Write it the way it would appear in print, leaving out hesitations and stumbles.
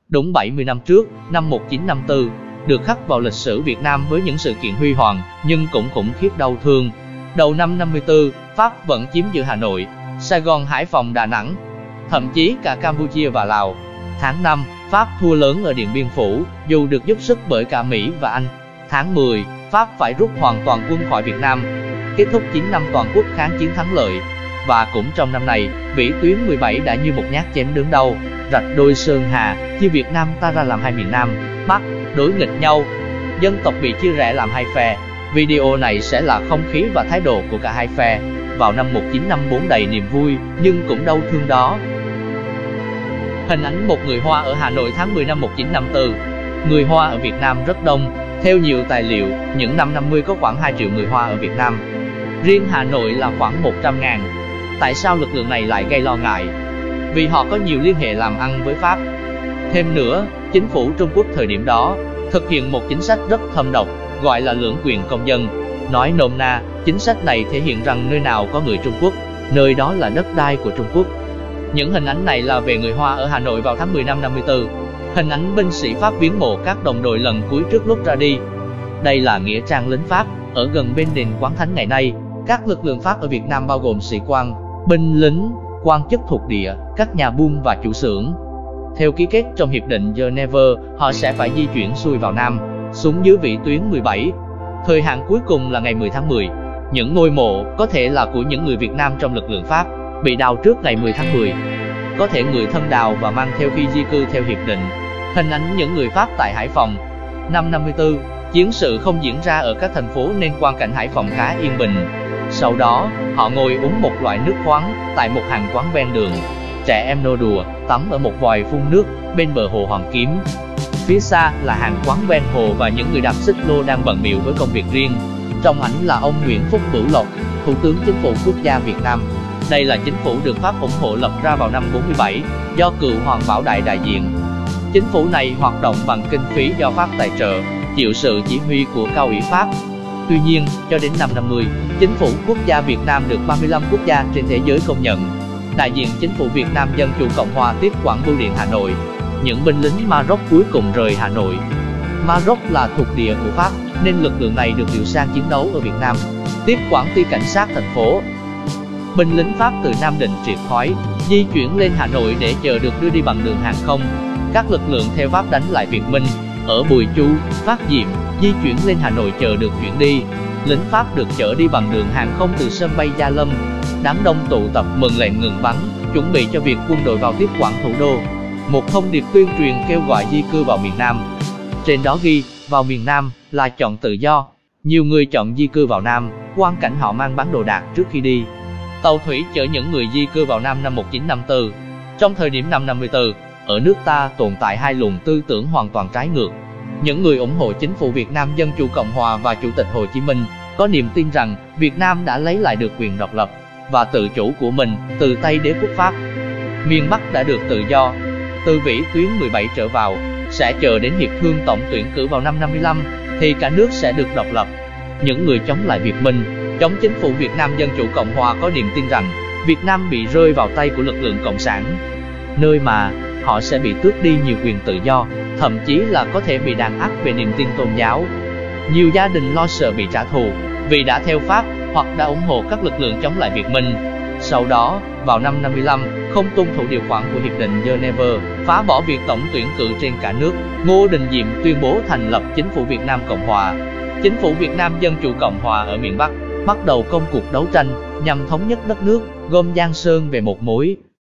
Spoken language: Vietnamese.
Đúng 70 năm trước, năm 1954, được khắc vào lịch sử Việt Nam với những sự kiện huy hoàng, nhưng cũng khủng khiếp đau thương. Đầu năm 54, Pháp vẫn chiếm giữ Hà Nội, Sài Gòn, Hải Phòng, Đà Nẵng, thậm chí cả Campuchia và Lào. Tháng 5, Pháp thua lớn ở Điện Biên Phủ, dù được giúp sức bởi cả Mỹ và Anh. Tháng 10, Pháp phải rút hoàn toàn quân khỏi Việt Nam, kết thúc 9 năm toàn quốc kháng chiến thắng lợi. Và cũng trong năm này, Vĩ tuyến 17 đã như một nhát chém đớn đau, rạch đôi Sơn Hà, chia Việt Nam ta ra làm hai miền Nam, Bắc, đối nghịch nhau. Dân tộc bị chia rẽ làm hai phe. Video này sẽ là không khí và thái độ của cả hai phe vào năm 1954 đầy niềm vui, nhưng cũng đau thương đó. Hình ảnh một người Hoa ở Hà Nội tháng 10 năm 1954. Người Hoa ở Việt Nam rất đông. Theo nhiều tài liệu, những năm 50 có khoảng 2 triệu người Hoa ở Việt Nam. Riêng Hà Nội là khoảng 100.000. Tại sao lực lượng này lại gây lo ngại? Vì họ có nhiều liên hệ làm ăn với Pháp. Thêm nữa, chính phủ Trung Quốc thời điểm đó thực hiện một chính sách rất thâm độc, gọi là lưỡng quyền công dân. Nói nôm na, chính sách này thể hiện rằng nơi nào có người Trung Quốc, nơi đó là đất đai của Trung Quốc. Những hình ảnh này là về người Hoa ở Hà Nội vào tháng 10 năm 54. Hình ảnh binh sĩ Pháp viếng mộ các đồng đội lần cuối trước lúc ra đi. Đây là nghĩa trang lính Pháp, ở gần bên đền Quán Thánh ngày nay. Các lực lượng Pháp ở Việt Nam bao gồm sĩ quan, binh lính, quan chức thuộc địa, các nhà buôn và chủ xưởng. Theo ký kết trong Hiệp định Geneva, họ sẽ phải di chuyển xuôi vào Nam, xuống dưới vĩ tuyến 17. Thời hạn cuối cùng là ngày 10 tháng 10. Những ngôi mộ, có thể là của những người Việt Nam trong lực lượng Pháp, bị đào trước ngày 10 tháng 10. Có thể người thân đào và mang theo khi di cư theo hiệp định. Hình ảnh những người Pháp tại Hải Phòng. Năm 54, chiến sự không diễn ra ở các thành phố nên quang cảnh Hải Phòng khá yên bình. Sau đó, họ ngồi uống một loại nước khoáng tại một hàng quán ven đường. Trẻ em nô đùa, tắm ở một vòi phun nước bên bờ hồ Hoàng Kiếm. Phía xa là hàng quán ven hồ và những người đạp xích lô đang bận bịu với công việc riêng. Trong ảnh là ông Nguyễn Phúc Bửu Lộc, Thủ tướng Chính phủ Quốc gia Việt Nam. Đây là chính phủ được Pháp ủng hộ lập ra vào năm 47, do cựu Hoàng Bảo Đại đại diện. Chính phủ này hoạt động bằng kinh phí do Pháp tài trợ, chịu sự chỉ huy của Cao ủy Pháp. Tuy nhiên, cho đến năm 50, Chính phủ Quốc gia Việt Nam được 35 quốc gia trên thế giới công nhận. Đại diện Chính phủ Việt Nam Dân chủ Cộng hòa tiếp quản bưu điện Hà Nội. Những binh lính Maroc cuối cùng rời Hà Nội. Maroc là thuộc địa của Pháp, nên lực lượng này được điều sang chiến đấu ở Việt Nam, tiếp quản ty cảnh sát thành phố. Binh lính Pháp từ Nam Định triệt thoái, di chuyển lên Hà Nội để chờ được đưa đi bằng đường hàng không. Các lực lượng theo Pháp đánh lại Việt Minh, ở Bùi Chu, Phát Diệm, di chuyển lên Hà Nội chờ được chuyển đi. Lính Pháp được chở đi bằng đường hàng không từ sân bay Gia Lâm. Đám đông tụ tập mừng lệnh ngừng bắn, chuẩn bị cho việc quân đội vào tiếp quản thủ đô. Một thông điệp tuyên truyền kêu gọi di cư vào miền Nam. Trên đó ghi, vào miền Nam là chọn tự do. Nhiều người chọn di cư vào Nam, quang cảnh họ mang bán đồ đạc trước khi đi. Tàu thủy chở những người di cư vào Nam năm 1954. Trong thời điểm năm 54, ở nước ta tồn tại hai luồng tư tưởng hoàn toàn trái ngược. Những người ủng hộ chính phủ Việt Nam Dân chủ Cộng hòa và Chủ tịch Hồ Chí Minh có niềm tin rằng Việt Nam đã lấy lại được quyền độc lập và tự chủ của mình từ tay đế quốc Pháp. Miền Bắc đã được tự do. Từ vĩ tuyến 17 trở vào, sẽ chờ đến hiệp thương tổng tuyển cử vào năm 55 thì cả nước sẽ được độc lập. Những người chống lại Việt Minh, chống chính phủ Việt Nam Dân chủ Cộng hòa có niềm tin rằng Việt Nam bị rơi vào tay của lực lượng Cộng sản, nơi mà họ sẽ bị tước đi nhiều quyền tự do, thậm chí là có thể bị đàn áp về niềm tin tôn giáo. Nhiều gia đình lo sợ bị trả thù vì đã theo Pháp hoặc đã ủng hộ các lực lượng chống lại Việt Minh. Sau đó, vào năm 55, không tuân thủ điều khoản của Hiệp định Geneva, phá bỏ việc tổng tuyển cử trên cả nước, Ngô Đình Diệm tuyên bố thành lập Chính phủ Việt Nam Cộng hòa. Chính phủ Việt Nam Dân chủ Cộng hòa ở miền Bắc bắt đầu công cuộc đấu tranh nhằm thống nhất đất nước, gom Giang Sơn về một mối.